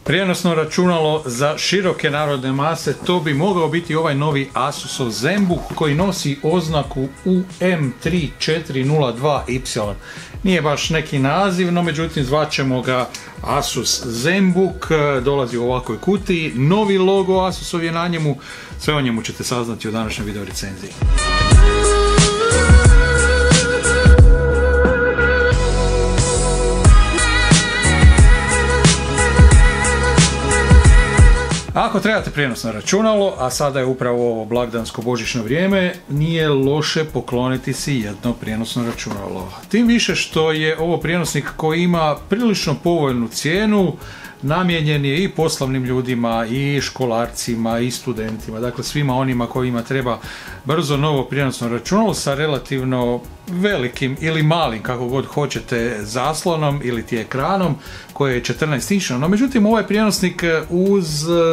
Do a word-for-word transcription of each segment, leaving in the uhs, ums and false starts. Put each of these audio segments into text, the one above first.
Prijenosno računalo za široke narodne mase, to bi mogao biti ovaj novi Asusov ZenBook koji nosi oznaku U M tri četiri nula dva Y. Nije baš neki naziv, no međutim zvaćemo ga Asus ZenBook, dolazi u ovakvoj kutiji, novi logo Asusov je na njemu, sve o njemu ćete saznati u današnjoj video recenziji. Ako trebate prijenosno računalo, a sada je upravo ovo blagdansko božićno vrijeme, nije loše pokloniti si jedno prijenosno računalo. Tim više što je ovo prijenosnik koji ima prilično povoljnu cijenu, namijenjen je i poslovnim ljudima, i školarcima, i studentima, dakle svima onima kojima treba brzo novo prijenosno računalo sa relativno velikim ili malim, kako god hoćete, zaslonom ili ti ekranom koje je četrnaest inčno. No međutim, ovaj prijenosnik uz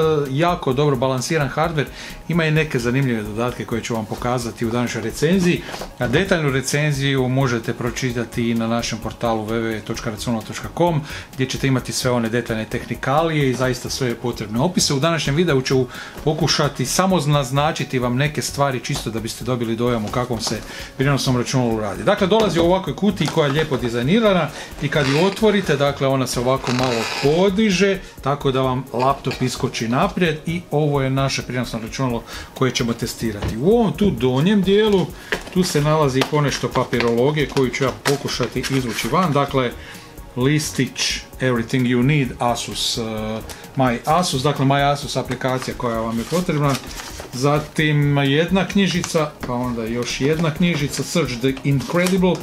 jako dobro balansiran hardware ima i neke zanimljive dodatke koje ću vam pokazati u današnjoj recenziji. A detaljnu recenziju možete pročitati i na našem portalu w w w točka računalo točka com gdje ćete imati sve one detaljne tehnikalije i zaista sve potrebne opise. U današnjem videu ću pokušati samo naznačiti vam neke stvari čisto da biste dobili dojam u kakvom se prijenosnom računalu radi. Dakle, dolazi u ovakvoj kutiji koja je lijepo dizajnirana i kad ju otvorite, dakle ona se ovako malo podiže tako da vam laptop iskoči naprijed i ovo je naše prijenosno računalo koje ćemo testirati. U ovom tu donjem dijelu tu se nalazi ponešto papirologije koju ću ja pokušati izvući van. Dakle, listić Everything You Need Asus, uh, My Asus, dakle My Asus aplikacija koja vam je potrebna. Zatim jedna knjižica, pa onda još jedna knjižica, Search the Incredible.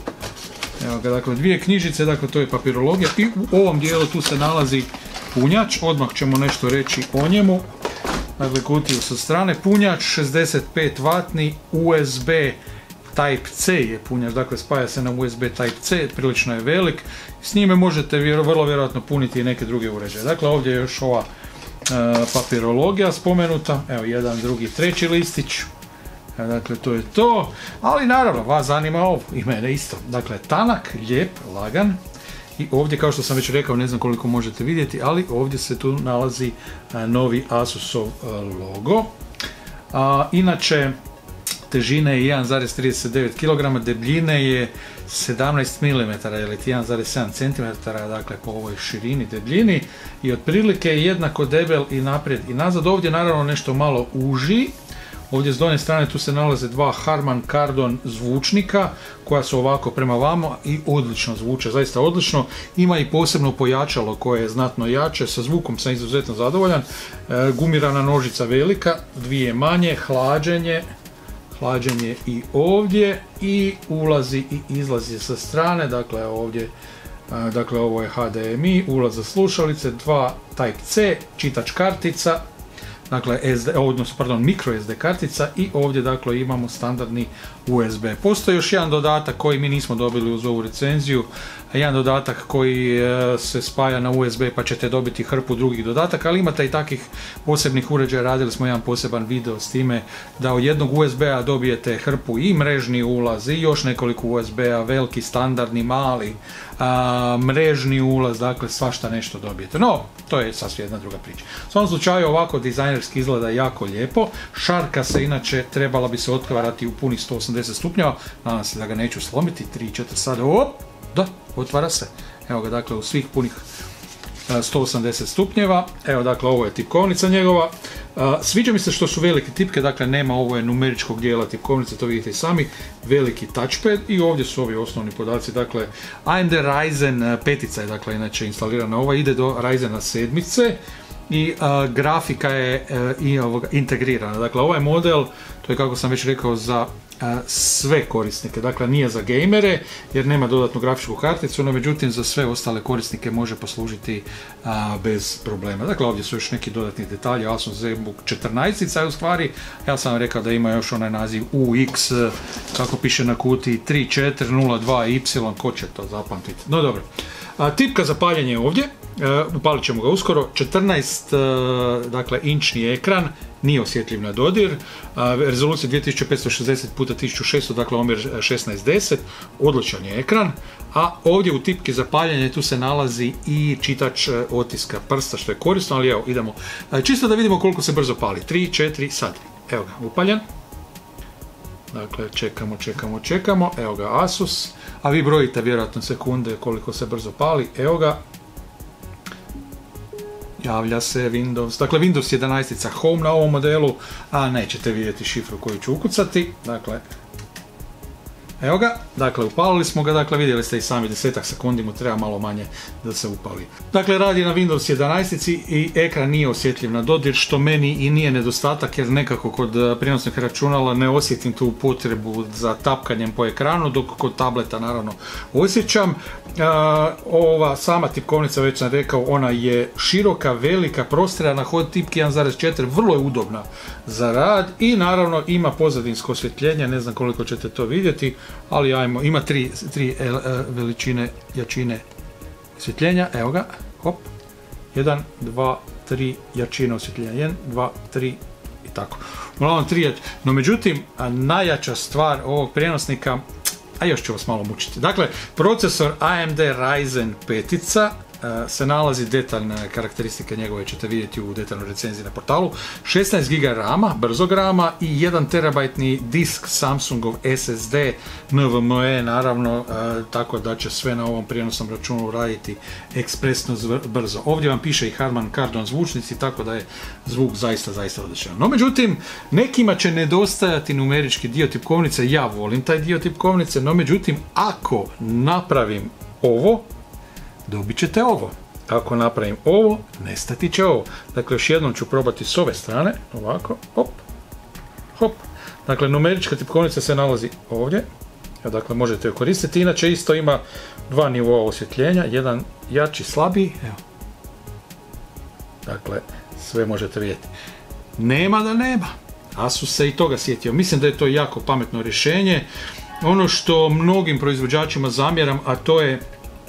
Evo ga, dakle dvije knjižice, dakle to je papirologija i u ovom dijelu tu se nalazi punjač, odmah ćemo nešto reći o njemu. Dakle, kutiju sa strane, punjač šezdeset pet vatni U S B Type-C je punjač, dakle spaja se na U S B Type-C, prilično je velik, s njime možete vrlo vjerojatno puniti i neke druge uređaje. Dakle, ovdje je još ova e, papirologija spomenuta, evo jedan, drugi, treći listić, e, dakle to je to, ali naravno vas zanima ovo, i mene isto, dakle tanak, lijep, lagan. I ovdje, kao što sam već rekao, ne znam koliko možete vidjeti, ali ovdje se tu nalazi a, novi Asusov a, logo. A, inače, težine je jedan zarez trideset devet kilograma, debljine je sedamnaest milimetara ili jedan zarez sedam centimetara, dakle po ovoj širini debljini i otprilike je jednako debel i naprijed i nazad. Ovdje naravno nešto malo uži. Ovdje s donje strane tu se nalaze dva Harman Kardon zvučnika koja su ovako prema vama i odlično zvuče, zaista odlično. Ima i posebno pojačalo koje je znatno jače, sa zvukom sam izuzetno zadovoljan. E, gumirana nožica velika, dvije manje, hlađenje, hlađenje i ovdje i ulazi i izlazi sa strane, dakle ovdje, a, dakle ovo je H D M I, ulaz za slušalice, dva Type-C, čitač kartica, dakle S D, odnosno pardon, micro S D kartica i ovdje dakle imamo standardni U S B. Postoji još jedan dodatak koji mi nismo dobili uz ovu recenziju, jedan dodatak koji e, se spaja na U S B pa ćete dobiti hrpu drugih dodataka, ali imate i takvih posebnih uređaja, radili smo jedan poseban video s time da od jednog U S B-a dobijete hrpu i mrežni ulaz i još nekoliko U S B-a, veliki, standardni, mali, a, mrežni ulaz, dakle svašta nešto dobijete. No, to je sasvim jedna druga priča. U svom slučaju ovako dizajnerski izgleda jako lijepo, šarka se inače trebala bi se otvarati u punih sto osamdeset stupnjeva, nadam se da ga neću slomiti, tri četiri sada, op, da, otvara se, evo ga dakle u svih punih sto osamdeset stupnjeva, evo dakle ovo je tipkovnica njegova, sviđa mi se što su velike tipke, dakle nema ovo je numeričkog dijela tipkovnice, to vidite i sami, veliki touchpad i ovdje su ovi osnovni podaci, dakle A M D Ryzen petica je dakle inače instalirana, ova ide do Ryzena sedmice i uh, grafika je uh, i ovoga, integrirana, dakle ovaj model, to je kako sam već rekao za sve korisnike, dakle nije za gejmere jer nema dodatnu grafičku karticu, no međutim za sve ostale korisnike može poslužiti a, bez problema. Dakle ovdje su još neki dodatni detalji, Asus ZenBook četrnaest u stvari, ja sam vam rekao da ima još onaj naziv U X, kako piše na kutiji tri četiri nula dva Y, ko će to zapamtiti, no dobro. A, tipka za paljenje je ovdje, upalit ćemo ga uskoro. četrnaest dakle, inčni ekran, nije osjetljiv na dodir, rezolucija dvije tisuće petsto šezdeset puta tisuću šesto, dakle omjer šesnaest deset, odličan je ekran, a ovdje u tipki za paljenje tu se nalazi i čitač otiska prsta, što je korisno, ali evo, idemo, čisto da vidimo koliko se brzo pali, tri, četiri, sad, evo ga, upaljen. Dakle, čekamo, čekamo, čekamo, evo ga Asus, a vi brojite vjerojatno sekunde koliko se brzo pali, evo ga. Javlja se Windows, dakle Windows jedanaest Home na ovom modelu, a nećete vidjeti šifru koju ću ukucati, dakle, evo ga, dakle upalili smo ga, dakle vidjeli ste i sami desetak sekundi mu treba malo manje da se upali. Dakle radi na Windows jedanaest i ekran nije osjetljiv na dodir, što meni i nije nedostatak jer nekako kod prijenosnih računala ne osjetim tu potrebu za tapkanjem po ekranu, dok kod tableta naravno osjećam. Uh, ova sama tipkovnica, već sam rekao, ona je široka, velika, prostirana, hod tipki jedan zarez četiri, vrlo je udobna za rad i naravno ima pozadinsko osvjetljenje, ne znam koliko ćete to vidjeti, ali ajmo, ima tri, tri uh, veličine, jačine osvjetljenja, evo ga, hop, jedan, dva, tri jačine osvjetljenja, jedan, dva, tri i tako. Uglavnom tri jačine, no međutim, najjača stvar ovog prijenosnika, a još ću vas malo mučiti. Dakle, procesor A M D Ryzen pet se nalazi, detaljne karakteristike njegove ćete vidjeti u detaljnoj recenziji na portalu, šesnaest giga rama, brzog rama i jedan terabajtni disk Samsungov S S D N V M e, naravno, tako da će sve na ovom prijenosnom računalu raditi ekspresno brzo. Ovdje vam piše i Harman Kardon zvučnici, tako da je zvuk zaista, zaista odličan. No međutim, nekima će nedostajati numerički dio tipkovnice, ja volim taj dio tipkovnice, no međutim, ako napravim ovo, dobit ćete ovo. Ako napravim ovo, nestati će ovo. Dakle, još jednom ću probati s ove strane, ovako, hop, hop. Dakle, numerička tipkovnica se nalazi ovdje, dakle, možete ju koristiti. Inače, isto ima dva nivoa osvjetljenja, jedan jači, slabiji, evo. Dakle, sve možete vidjeti. Nema da nema. Asus se i toga sjetio. Mislim da je to jako pametno rješenje. Ono što mnogim proizvođačima zamjeram, a to je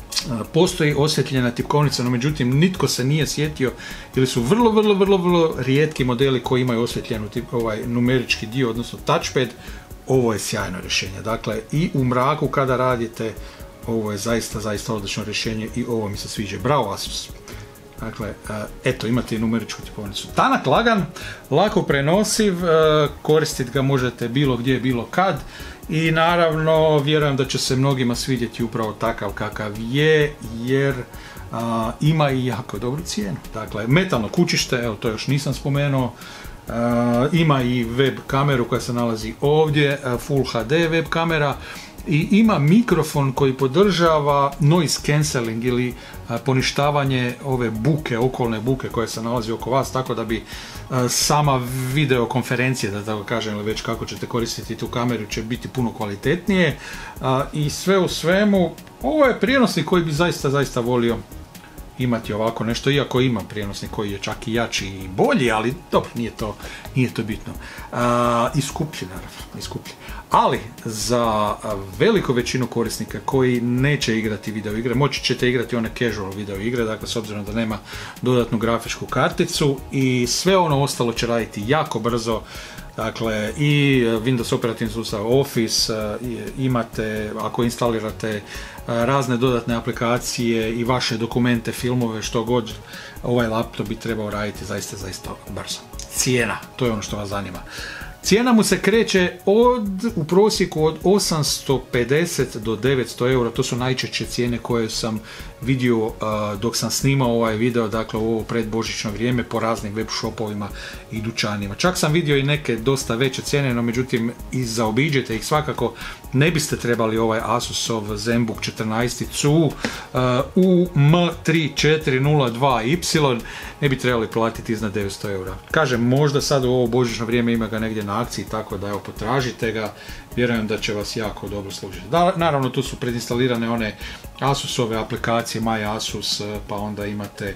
postoji osvjetljena tipkovnica, no međutim nitko se nije sjetio ili su vrlo, vrlo, vrlo, vrlo rijetki modeli koji imaju osvjetljenu tip, ovaj numerički dio, odnosno touchpad. Ovo je sjajno rješenje. Dakle, i u mraku kada radite, ovo je zaista, zaista odlično rješenje i ovo mi se sviđa. Bravo Asus! Dakle, eto, imate i numeričku tipkovnicu. Tanak, lagan, lako prenosiv, koristiti ga možete bilo gdje, bilo kad. I naravno, vjerujem da će se mnogima svidjeti upravo takav kakav je, jer a, ima i jako dobru cijenu. Dakle, metalno kućište, evo to još nisam spomenuo, a, ima i web kameru koja se nalazi ovdje, a, Full H D web kamera, i ima mikrofon koji podržava noise cancelling ili a, poništavanje ove buke, okolne buke koje se nalazi oko vas, tako da bi a, sama videokonferencija, da tako kažem, ili već kako ćete koristiti tu kameru, će biti puno kvalitetnije. A, i sve u svemu, ovo je prijenosnik koji bi zaista, zaista volio imati ovako nešto, iako imam prijenosnik koji je čak i jači i bolji, ali dobro, nije to, nije to bitno. A, i skuplji, naravno, i skuplji. Ali za veliku većinu korisnika koji neće igrati video igre, moći ćete igrati one casual video igre, dakle s obzirom da nema dodatnu grafičku karticu, i sve ono ostalo će raditi jako brzo. Dakle, i Windows operativni sustav, Office, imate, ako instalirate razne dodatne aplikacije i vaše dokumente, filmove, što god, ovaj laptop bi trebao raditi zaista, zaista brzo. Cijena, to je ono što vas zanima. Cijena mu se kreće od, u prosjeku od osamsto pedeset do devetsto eura, to su najčešće cijene koje sam vidio uh, dok sam snimao ovaj video, dakle u ovo predbožićno vrijeme po raznim web shopovima i dućanima. Čak sam vidio i neke dosta veće cijene, no međutim i zaobiđete ih svakako, ne biste trebali ovaj Asusov ZenBook četrnaest C U uh, U M tri četiri nula dva Y, ne bi trebali platiti iznad devetsto eura. Kažem, možda sad u ovo božićno vrijeme ima ga negdje na akciji, tako da evo, potražite ga, vjerujem da će vas jako dobro služiti. Da, naravno, tu su predinstalirane one Asusove aplikacije, My Asus, pa onda imate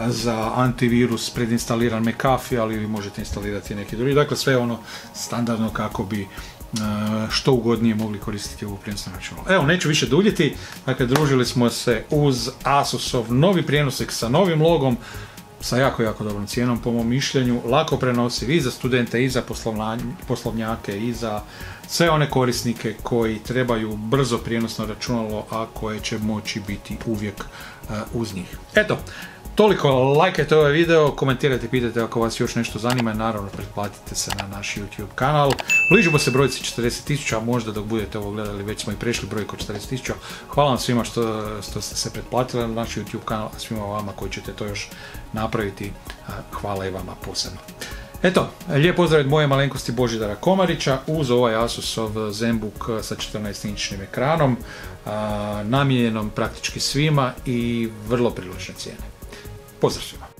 za antivirus predinstaliran McAfee, ali vi možete instalirati neki drugi. Dakle, sve ono standardno kako bi što ugodnije mogli koristiti ovo prijenosno računalo. Evo, neću više duljiti, dakle, družili smo se uz Asusov novi prijenosnik sa novim logom, sa jako, jako dobrom cijenom, po mom mišljenju, lako prenosiv i za studente, i za poslovnjake, i za sve one korisnike koji trebaju brzo prijenosno računalo, a koje će moći biti uvijek uh, uz njih. Eto, toliko, lajkajte ovaj video, komentirajte, pitajte ako vas još nešto zanima i naravno pretplatite se na naš YouTube kanal. Bližimo se brojci četrdeset tisuća, možda dok budete ovo gledali već smo i prešli brojku četrdeset tisuća. Hvala vam svima što, što ste se pretplatili na naš YouTube kanal, a svima vama koji ćete to još napraviti, hvala i vama posebno. Eto, lijep pozdrav od moje malenkosti Božidara Komarića uz ovaj Asusov ZenBook sa četrnaest inčnim ekranom, namijenjenom praktički svima i vrlo prilične cijene. Pozdrav svima!